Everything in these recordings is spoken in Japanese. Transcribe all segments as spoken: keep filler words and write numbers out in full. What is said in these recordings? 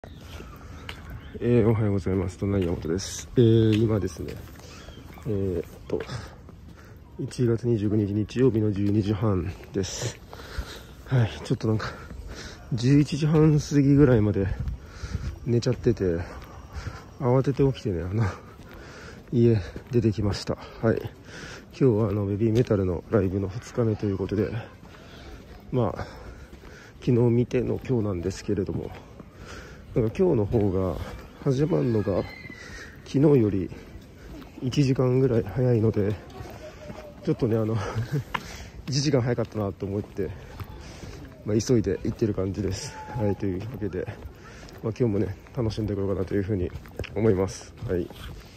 えー、おはようございます。とな山本です。えー、今ですね、えー、っといちがつにじゅうくにち日曜日のじゅうにじはんです。はい、ちょっとなんかじゅういちじはん過ぎぐらいまで寝ちゃってて、慌てて起きてね、あの家出てきました。はい、今日はあのベビーメタルのライブのふつかめということで、まあ昨日見ての今日なんですけれども、なんか今日の方が始まるのが昨日よりいちじかんぐらい早いので、ちょっとねあのいちじかん早かったなと思って、まあ、急いで行ってる感じです。はい、というわけで、まあ、今日もね楽しんでいこうかなというふうに思います。はい、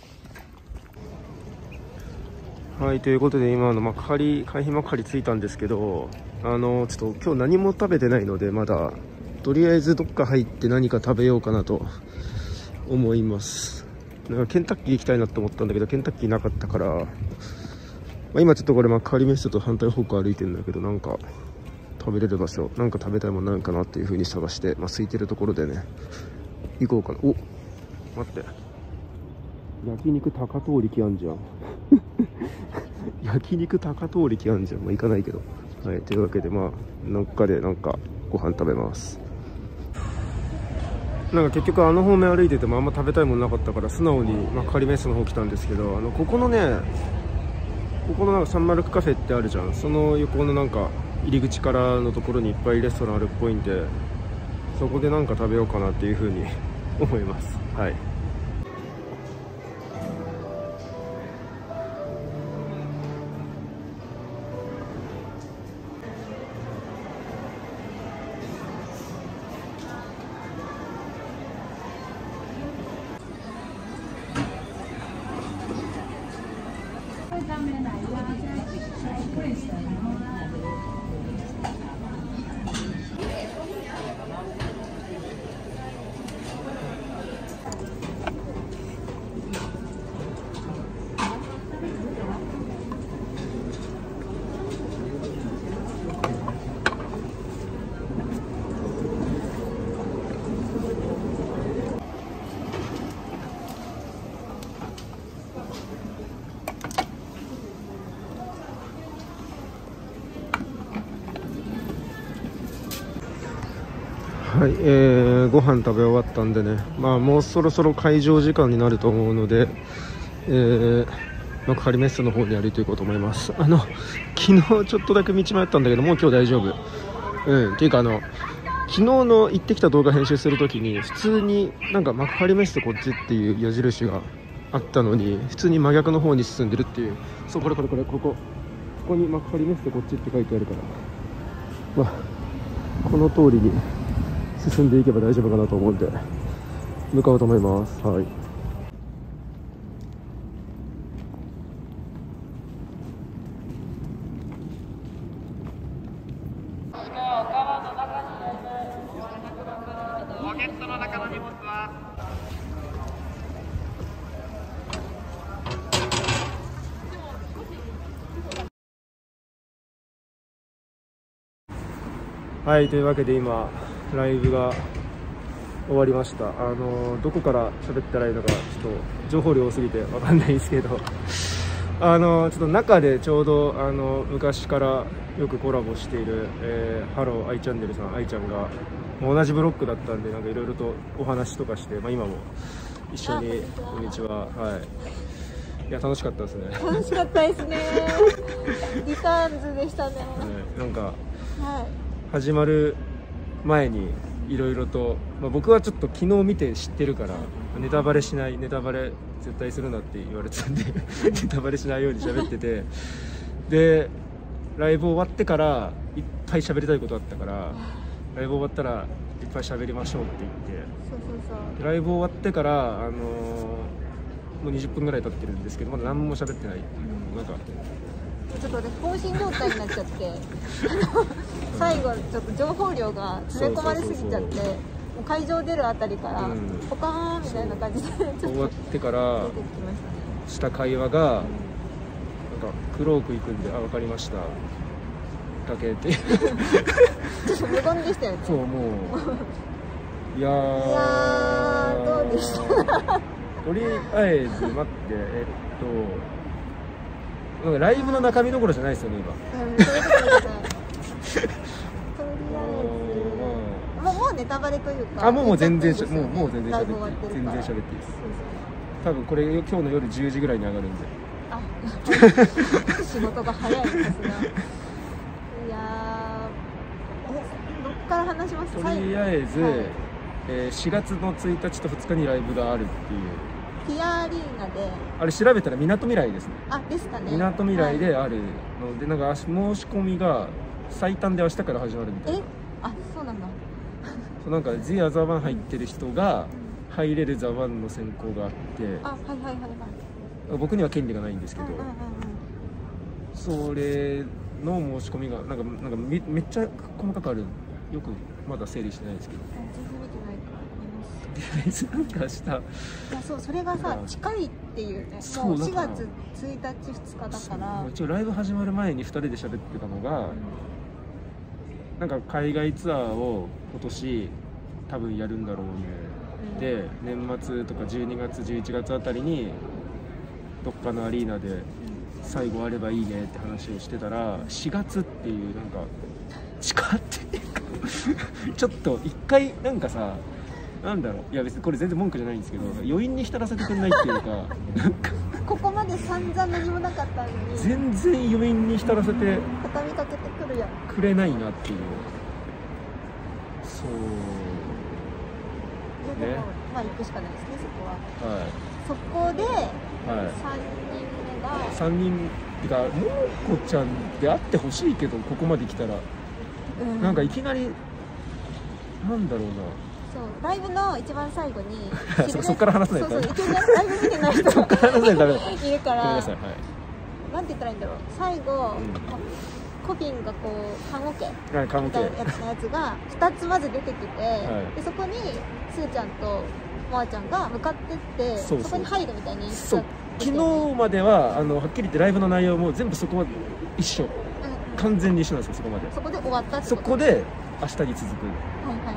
はい、ということで今の幕張海浜幕張着いたんですけど、あのちょっと今日何も食べてないので、まだとりあえずどっか入って何か食べようかなと思います。なんかケンタッキー行きたいなと思ったんだけど、ケンタッキーなかったから、まあ、今ちょっとこれ幕張メッセと反対方向歩いてるんだけど、なんか食べれる場所、なんか食べたいものなんかなっていう風に探して、まあ、空いてるところでね行こうかな。お、待って、焼肉高通り来やんじゃん焼肉高通り来やんじゃん。まあ、行かないけど。はい、というわけで、まあなんかでなんかご飯食べます。なんか結局あの方面歩いててもあんま食べたいものなかったから、素直に幕張メッセの方来たんですけど、あのここのね、ここのなんかサンマルクカフェってあるじゃん。その横のなんか入り口からのところにいっぱいレストランあるっぽいんで、そこでなんか食べようかなっていう風に思います。はい、はい、えー、ご飯食べ終わったんでね、まあもうそろそろ開場時間になると思うので、えー、幕張メッセの方に歩いていこうと思います。あの昨日ちょっとだけ道迷ったんだけど、もう今日大丈夫。うん、っていうかあの昨日の行ってきた動画編集するときに、普通になんか幕張メッセこっちっていう矢印があったのに、普通に真逆の方に進んでるっていう。そう、これこれこれ、ここここに幕張メッセこっちって書いてあるから、まあこの通りに進んでいけば大丈夫かなと思うんで向かおうと思います。はい、 ポケットの中の荷物ははい、というわけで今ライブが終わりました。あのどこから喋ったらいいのかちょっと情報量多すぎてわかんないんですけどあのちょっと中でちょうどあの昔からよくコラボしている、えー、ハローアイチャンネルさん、アイちゃんが同じブロックだったんで、なんかいろいろとお話とかして、まあ、今も一緒にこんにちは。はい、いや楽しかったですね。 楽しかったですね。リターンズでしたね。 ね、なんか、 はい、 始まる前にいろいろと、まあ、僕はちょっと昨日見て知ってるから、ネタバレしない、ネタバレ絶対するなって言われてたんでネタバレしないように喋ってて、でライブ終わってからいっぱい喋りたいことあったから、ライブ終わったらいっぱい喋りましょうって言って、 そうそうそう、 ライブ終わってから、あのー、もうにじゅっぷんぐらい経ってるんですけど、まだ何も喋ってないっていう、なんかちょっと私放心状態になっちゃって最後ちょっと情報量が詰め込まれすぎちゃって、もう会場出るあたりから、うん、ポカーンみたいな感じで終わってから出てきましたね。 した会話が、なんかクローク行くんで、あ、分かりましただけってちょっと無言でしたよね。 そう、もういやー、 いやーどうでしたとりあえず待って、えっとなんかライブの中身どころじゃないですよね今。 うん、そういうことですねとりあえずもうもうネタバレというか、 あ、もうもう全然しゃ、 言っちゃっていいもうですよねもう全然喋っていい、全然喋っていいです。多分これ今日の夜じゅうじぐらいに上がるんで。 あ、仕事が早いですが。いやー、え、どっから話します？ とりあえず、 はい、 えー、しがつのついたちとふつかにライブがあるっていう。 ピアアリーナで。 あれ調べたらみなとみらいですね。 あ、ですかね。 みなとみらいであるので、はい、なんか申し込みが最短で明日から始まるみたいな。 え、あ、そうなんだ。 そう、なんか「The Other One」入ってる人が入れる「ザ・ワン」の選考があって、 あ、はいはいはいはい。 僕には権利がないんですけど、 うんうんうんうん、 それの申し込みがなんかなんか め, めっちゃ細かくある。よくまだ整理してないですけど、 全然見てないからとりあえずなんか明日、 いや、そう、それがさ近いっていうね。 そう、 もうしがつついたちふつかだから。 一応ライブ始まる前にふたりで喋ってたのが、うん、なんか海外ツアーを今年多分やるんだろうね、うん、で年末とかじゅうにがつじゅういちがつあたりにどっかのアリーナで最後あればいいねって話をしてたら、しがつっていうなんか近ってちょっと一回なんかさ、なんだろう、いや別にこれ全然文句じゃないんですけど、余韻に浸らせてくれないっていうか、なんかここまで散々何もなかったのに全然余韻に浸らせて畳みかけてくるやんくれないなっていう。そうでも、ね、まあ行くしかないですね、そこは。はい、そこで、 はい、 さんにんめがさんにんがももこちゃんであってほしいけど、ここまで来たら、うん、なんかいきなりなんだろうな、 そうライブの一番最後にそそっから話さないと、 そうそう、一応ライブ見てない人がいるから、ごめんなさい、はい、なんて言ったらいいんだろう、最後、うん、コビンがこう棺桶みたいなやつのやつがふたつまず出てきて、はい、でそこにスーちゃんとモアちゃんが向かってって、そうそう、そこに入るみたいにそう、昨日まではあのはっきり言ってライブの内容も全部そこは一緒、うんうん、完全に一緒なんですよ、そこまで。 そこで終わったってこと。 そこで明日に続く。 はいはいはい。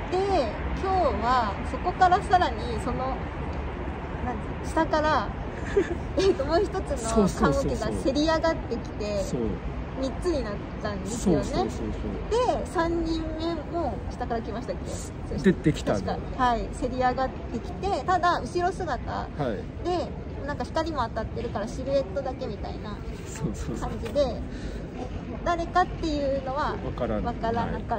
で今日はそこからさらにそのなん下からえっともう一つの棺桶がせり上がってきて、そうみっつになったんですよね。そうそうそうそう。でさんにんめも下から来ましたっけ？ 出てきた確か、はい、せり上がってきて、ただ後ろ姿で、はい、なんか光も当たってるからシルエットだけみたいな感じで、誰かっていうのは分からなかった、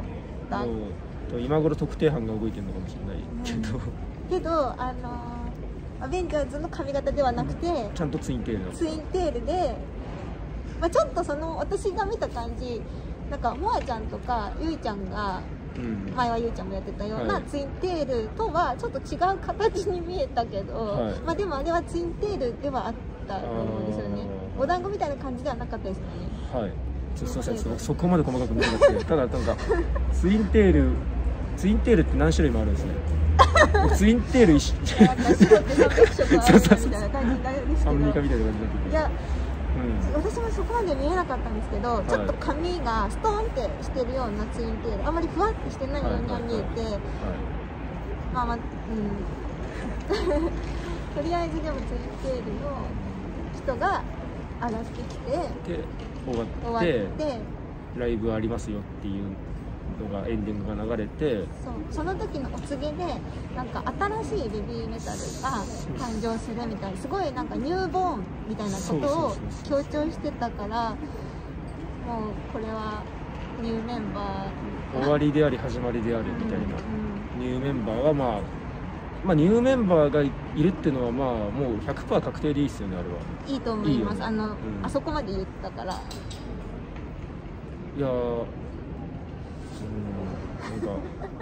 はい、 今頃特定班が動いてるのかもしれないけど、うん、 けどあのアベンジャーズの髪型ではなくて、うん、 ちゃんとツインテールツインテールで、まあ、ちょっとその私が見た感じ、なんかモアちゃんとかユイちゃんが、うん、前はユイちゃんもやってたようなツインテールとはちょっと違う形に見えたけど、はい、まあでもあれはツインテールではあったと思うんですよね。お団子みたいな感じではなかったですよね。はい、 すみません、そ, そこまで細かく見てなくて、ただなんかツインテールツインテールって何種類もあるんですね。ツインテール一緒白ってさんびゃくしょくあるみたいな感じになるんですけど、アメリカみたいな感じになってて、いや、うん、私もそこまで見えなかったんですけど、はい、ちょっと髪がストーンってしてるようなツインテール、あんまりふわってしてないようには見えて、まあまあ、うんとりあえずでもツインテールの人が上がってきて、で終わって、ってライブありますよっていうのがエンディングが流れて、 そうその時のお告げでなんか新しいベビーメタルが誕生するみたいな、すごいなんかニューボーンみたいなことを強調してたから、もうこれはニューメンバー終わりであり始まりであるみたいな、うんうん、ニューメンバーはまあまあニューメンバーがいるっていうのはまあもう ひゃくパーセント 確定でいいですよね。あれはいいと思います。いい、ね、あの、うん、あそこまで言ったから、いやー、うんなんか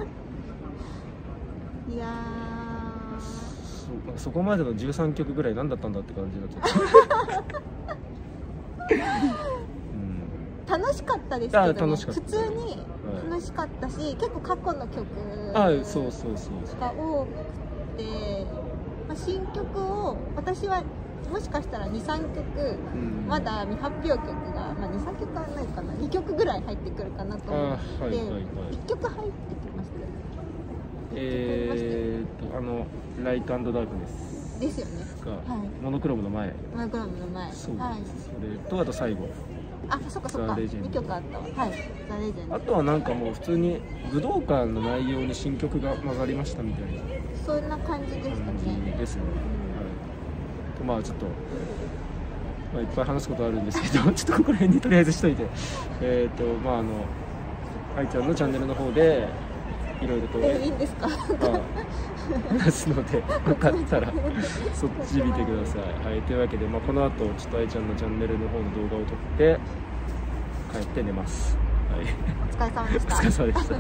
いやー そ, そこまでのじゅうさんきょくぐらい何だったんだって感じになっちゃった、 うん、楽しかったですけど、ね、楽しかった、普通に楽しかったし、はい、結構過去の曲が多くて、まあ、新曲を私はもしかしたらにさんきょく、うん、まだ未発表曲が、まあ、にさんきょくはないかな、にきょくぐらい入ってくるかなと思って、はいはいはい、いっきょく入ってきましたよね。 えー、っとあのライト&ダークネスですよね。 が、 はい、 モノクロームの前、 モノクロームの前、 そう、 はい、 それとあと最後、 あ、そっかそっか、にきょくあったわ。はい、ザ・レジェンド。 あとはなんかもう普通に武道館の内容に新曲が混ざりましたみたいなそんな感じでした感じね。 ですね。はい、まあちょっと、まあ、いっぱい話すことあるんですけどちょっとここら辺にとりあえずしといて、えっ、ー、とまああの愛ちゃんのチャンネルの方でいろいろとえいいんですか話すので、よかったらそっち見てください。はい、というわけで、まあ、この後ちょっと愛ちゃんのチャンネルの方の動画を撮って帰って寝ます。はい、 お疲れ様でした。 お疲れ様でした。はい。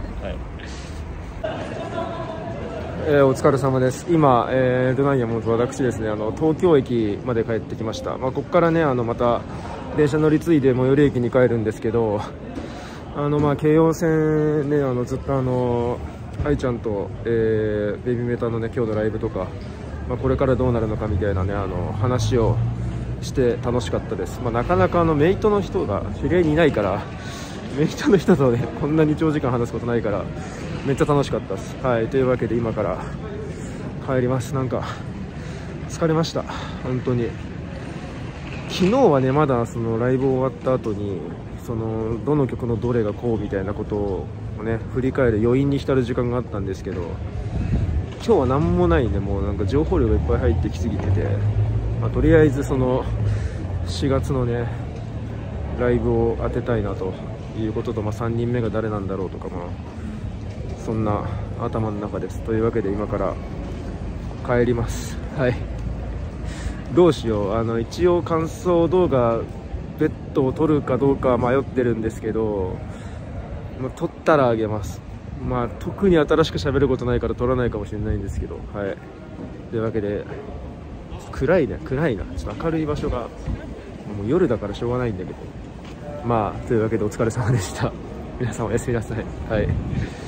えー、お疲れ様です。今、えー、ルナイヤモンと私ですね、あの東京駅まで帰ってきました。まあ、ここからね、あのまた電車乗り継いで最寄り駅に帰るんですけど、あのまあ京葉線ね、あのずっとあの愛ちゃんと、えー、ベビーメタのね今日のライブとか、まあ、これからどうなるのかみたいなねあの話をして楽しかったです。まあ、なかなかあのメイトの人が知り合いにいないから、メイトの人とねこんなに長時間話すことないからめっちゃ楽しかったです。はい、というわけで今から帰ります。なんか疲れました本当に。昨日はねまだそのライブ終わった後にそのどの曲のどれがこうみたいなことをね振り返る余韻に浸る時間があったんですけど、今日は何もないんで、もうなんか情報量がいっぱい入ってきすぎてて、まあ、とりあえずそのしがつのねライブを当てたいなということと、まあ、さんにんめが誰なんだろうとか、まあそんな頭の中です。というわけで今から帰ります。はい、どうしよう、あの一応感想動画ベッドを撮るかどうか迷ってるんですけど、まあ、撮ったらあげます。まあ特に新しく喋ることないから撮らないかもしれないんですけど、はい、というわけで暗いね暗いなちょっと明るい場所がもう夜だからしょうがないんだけど、まあというわけでお疲れ様でした。皆さんおやすみなさい。はい。